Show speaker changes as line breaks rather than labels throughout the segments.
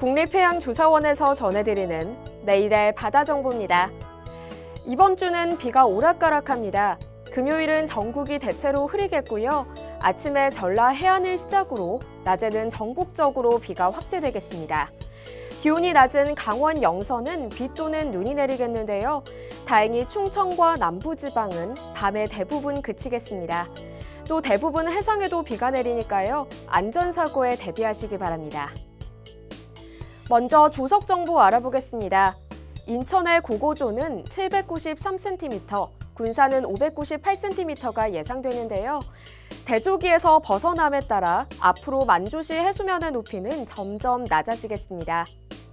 국립해양조사원에서 전해드리는 내일의 바다 정보입니다. 이번 주는 비가 오락가락합니다. 금요일은 전국이 대체로 흐리겠고요. 아침에 전라 해안을 시작으로 낮에는 전국적으로 비가 확대되겠습니다. 기온이 낮은 강원 영서는 비 또는 눈이 내리겠는데요. 다행히 충청과 남부지방은 밤에 대부분 그치겠습니다. 또 대부분 해상에도 비가 내리니까요. 안전사고에 대비하시기 바랍니다. 먼저 조석 정보 알아보겠습니다. 인천의 고고조는 793cm, 군산은 598cm가 예상되는데요. 대조기에서 벗어남에 따라 앞으로 만조시 해수면의 높이는 점점 낮아지겠습니다.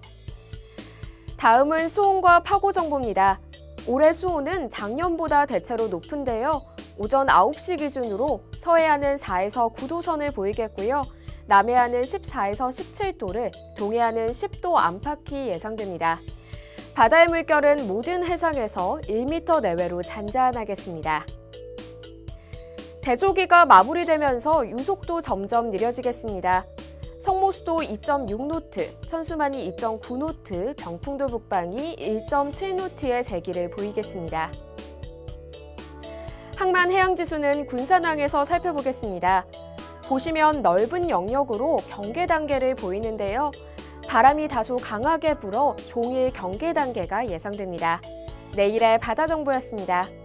다음은 수온과 파고 정보입니다. 올해 수온은 작년보다 대체로 높은데요. 오전 9시 기준으로 서해안은 4에서 9도 선을 보이겠고요. 남해안은 14에서 17도를, 동해안은 10도 안팎이 예상됩니다. 바다의 물결은 모든 해상에서 1m 내외로 잔잔하겠습니다. 대조기가 마무리되면서 유속도 점점 느려지겠습니다. 성모수도 2.6노트, 천수만이 2.9노트, 병풍도 북방이 1.7노트의 세기를 보이겠습니다. 항만 해양지수는 군산항에서 살펴보겠습니다. 보시면 넓은 영역으로 경계 단계를 보이는데요. 바람이 다소 강하게 불어 종일 경계 단계가 예상됩니다. 내일의 바다 정보였습니다.